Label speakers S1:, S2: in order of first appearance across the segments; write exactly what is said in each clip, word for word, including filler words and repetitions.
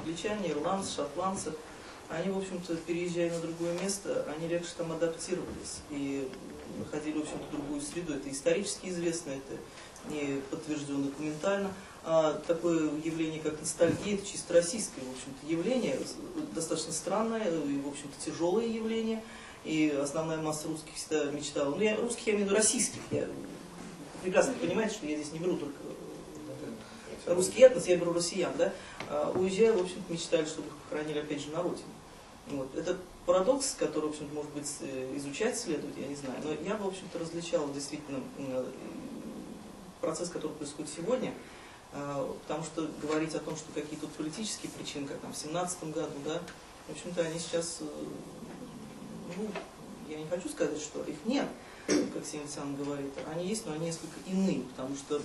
S1: англичане, ирландцы, шотландцы, они, в общем-то, переезжая на другое место, они легче там адаптировались и находили, в общем-то, другую среду. Это исторически известно, это не подтверждено документально. А такое явление, как ностальгия, это чисто российское, в общем-то, явление, достаточно странное и, в общем-то, тяжелое явление. И основная масса русских всегда мечтала, ну, я, русских я имею в виду российских, я прекрасно понимаете, что я здесь не беру только русский этнос, я беру россиян, да, а, уезжая, в общем-то, мечтали, чтобы их похоронили опять же на родине. Вот. Это парадокс, который, в общем-то, может быть, изучать следует, я не знаю, но я бы, в общем-то, различал действительно процесс, который происходит сегодня, потому что говорить о том, что какие-то политические причины, как там в семнадцатом году, да, в общем-то, они сейчас, ну, я не хочу сказать, что их нет, как Симонсян говорит, они есть, но они несколько иные, потому что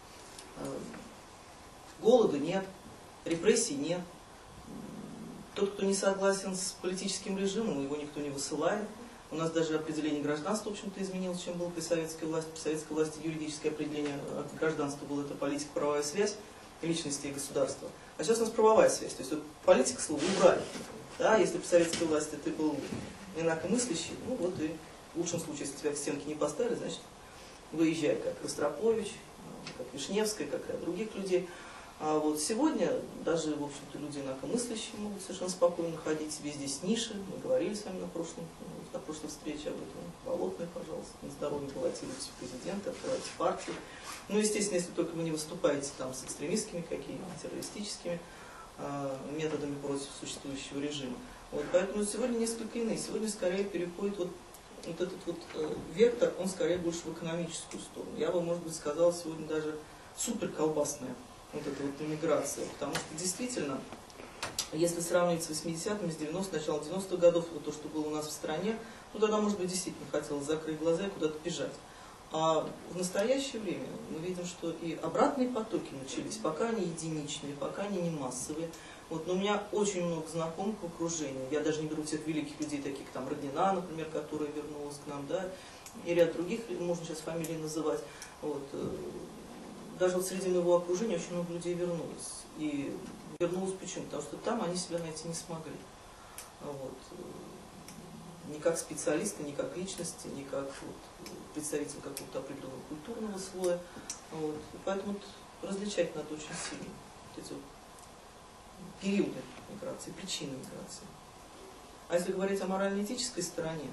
S1: голода нет, репрессий нет. Тот, кто не согласен с политическим режимом, его никто не высылает. У нас даже определение гражданства, в общем-то, изменилось, чем было при советской власти. При советской власти юридическое определение гражданства было это политико-правовая связь личности и государства. А сейчас у нас правовая связь. То есть вот, политика слово убрали. Да, если при советской власти ты был инакомыслящий, ну вот и в лучшем случае, если тебя к стенке не поставили, значит, выезжай, как Ростропович, как Вишневская, как и других людей. А вот сегодня даже, в общем-то, люди инакомыслящие могут совершенно спокойно ходить себе здесь ниши. Мы говорили с вами на, прошлом, на прошлой встрече об этом. Болотной, пожалуйста, на здоровье баллотируйтесь в президенты, открывайте партию. Ну, естественно, если только вы не выступаете там с экстремистскими какими-то, террористическими э, методами против существующего режима. Вот, поэтому сегодня несколько иные. Сегодня скорее переходит вот, вот этот вот э, вектор, он скорее больше в экономическую сторону. Я бы, может быть, сказал, сегодня даже суперколбасная вот эта вот иммиграция, потому что действительно, если сравнивать с восьмидесятыми, с девяностыми, началом девяностых годов, вот то, что было у нас в стране, ну тогда, может быть, действительно хотелось закрыть глаза и куда-то бежать. А в настоящее время мы видим, что и обратные потоки начались, пока они единичные, пока они не массовые. Вот, но у меня очень много знакомых в окружении, я даже не беру тех великих людей, таких как там Роднина, например, которая вернулась к нам, да, и ряд других, можно сейчас фамилии называть. Вот. Даже вот среди моего окружения очень много людей вернулось. И вернулось почему? Потому что там они себя найти не смогли. Вот. Ни как специалисты, ни как личности, ни как вот, представитель какого-то определенного культурного слоя. Вот. Поэтому вот, различать надо очень сильно. Вот эти вот периоды миграции, причины миграции. А если говорить о морально-этической стороне,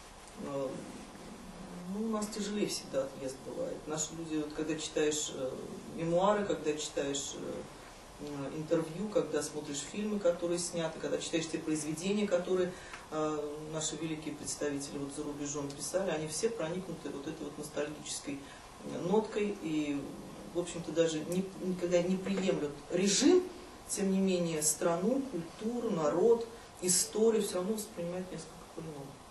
S1: ну, у нас тяжелее всегда отъезд бывает. Наши люди, вот, когда читаешь э, мемуары, когда читаешь э, интервью, когда смотришь фильмы, которые сняты, когда читаешь те произведения, которые э, наши великие представители вот, за рубежом писали, они все проникнуты вот этой вот ностальгической ноткой и, в общем-то, даже не, никогда не приемлют режим, тем не менее, страну, культуру, народ, историю все равно воспринимают несколько по-иному.